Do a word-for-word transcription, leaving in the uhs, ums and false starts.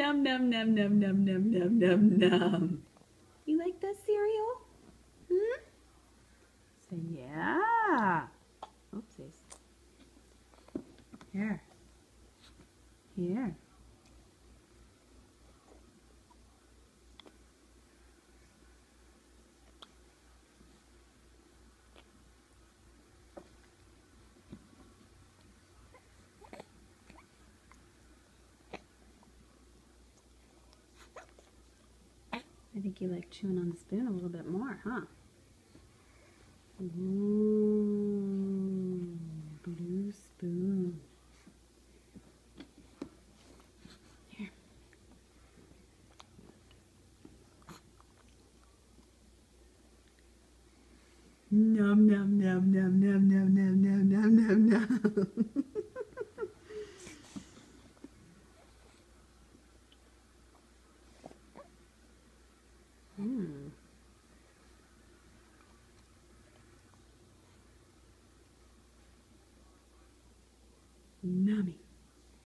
Num, num, num, num, num, num, num, num, num. You like that cereal? Hmm? Say yeah. Oopsies. Here. Here. I think you like chewing on the spoon a little bit more, huh? Ooh, blue spoon. Here. Num, num, num, num, num, num, num, num, num, num, num. Mm. Nummy.